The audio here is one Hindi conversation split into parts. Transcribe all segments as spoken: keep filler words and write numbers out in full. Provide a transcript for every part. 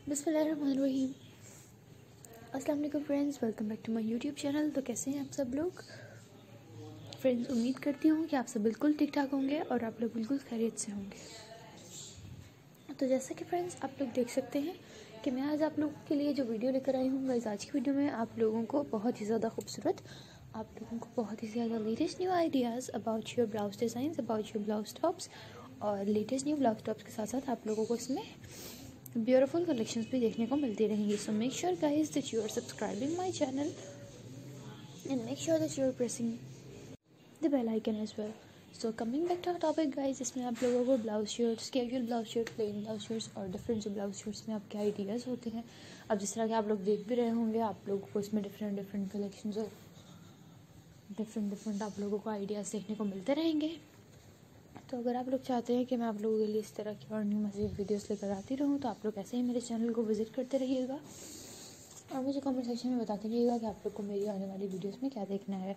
बिस्मिल्लाहिर्रहमानिर्रहीम। अस्सलाम वालेकुम friends, welcome back to my YouTube channel. तो कैसे हैं आप सब लोग फ्रेंड्स? उम्मीद करती हूँ कि आप सब बिल्कुल ठीक ठाक होंगे और आप लोग बिल्कुल खैरियत से होंगे। तो जैसा कि फ्रेंड्स आप लोग देख सकते हैं कि मैं आज आप लोगों के लिए जो वीडियो लेकर आई हूँ, गाइस आज की वीडियो में आप लोगों को बहुत ही ज़्यादा खूबसूरत, आप लोगों को बहुत ही ज़्यादा latest new ideas about your blouse design, about your blouse tops और लेटेस्ट न्यू ब्लाउज टॉप्स के साथ साथ आप लोगों को इसमें ब्यूटीफुल कलेक्शंस भी देखने को मिलती रहेंगी। So make sure guys that you are subscribing my channel and make sure that you are pressing the bell icon as well. So coming back to our topic guys, इसमें आप लोगों को blouse shirts, casual blouse shirt, plain blouse shirts और डिफरेंट जो ब्लाउज शर्ट्स में आपके आइडियाज़ होते हैं। अब जिस तरह के आप लोग देख भी रहे होंगे, आप लोगों को इसमें डिफरेंट डिफरेंट कलेक्शंस और डिफरेंट डिफरेंट आप लोगों को आइडियाज़ देखने को मिलते रहेंगे। तो अगर आप लोग चाहते हैं कि मैं आप लोगों के लिए इस तरह की और न्यू मज़ीद वीडियोस लेकर आती रहूँ, तो आप लोग ऐसे ही मेरे चैनल को विज़िट करते रहिएगा और मुझे कमेंट सेक्शन में बताते रहिएगा कि आप लोग को मेरी आने वाली वीडियोस में क्या देखना है।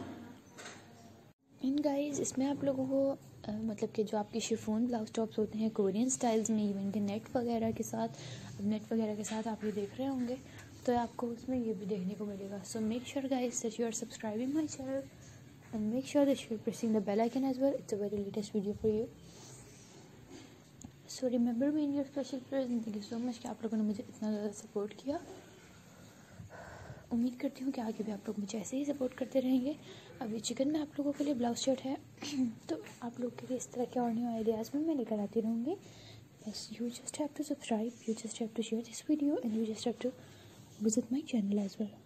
इन गाइस इसमें आप लोगों को आ, मतलब कि जो आपके शिफॉन ब्लाउज टॉप्स होते हैं कोरियन स्टाइल्स में, इवन के नेट वगैरह के साथ, अब नेट वगैरह के साथ आप ये देख रहे होंगे तो आपको उसमें ये भी देखने को मिलेगा। So make sure guys that you are subscribing my channel and make sure that you're pressing the bell icon as well. It's a very latest video for you. So remember me in your special prayers and thank you so much कि आप लोगों ने मुझे इतना ज़्यादा सपोर्ट किया। उम्मीद करती हूँ कि आगे भी आप लोग मुझे ऐसे ही सपोर्ट करते रहेंगे। अभी चिकन में आप लोगों के लिए ब्लाउज शर्ट है तो आप लोग के लिए इस तरह के और न्यू आइडियाज़ में मैं लेकर आती रहूँगी। बस you just have to subscribe, you just have to share this video and you just have to visit my channel as well.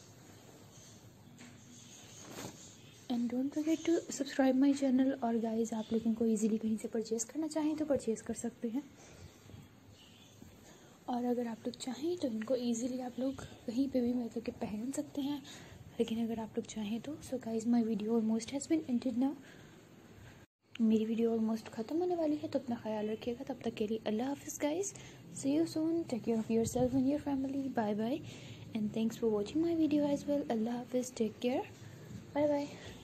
And don't forget to subscribe my channel. और गाइस आप लोग इनको ईजिली कहीं से परचेज़ करना चाहें तो परचेज़ कर सकते हैं, और अगर आप लोग चाहें तो इनको ईजिली आप लोग कहीं पे भी मतलब कि पहन सकते हैं। लेकिन अगर आप लोग चाहें तो so guys my video almost has been ended now. मेरी वीडियो ऑलमोस्ट ख़त्म होने वाली है, तो अपना ख्याल रखिएगा। तब तक के लिए अल्लाह हाफिज़ guys, see you soon, take care of your self and your family, bye bye and thanks for watching my video as well. अल्लाह हाफिज़, टेक केयर, बाय बाय।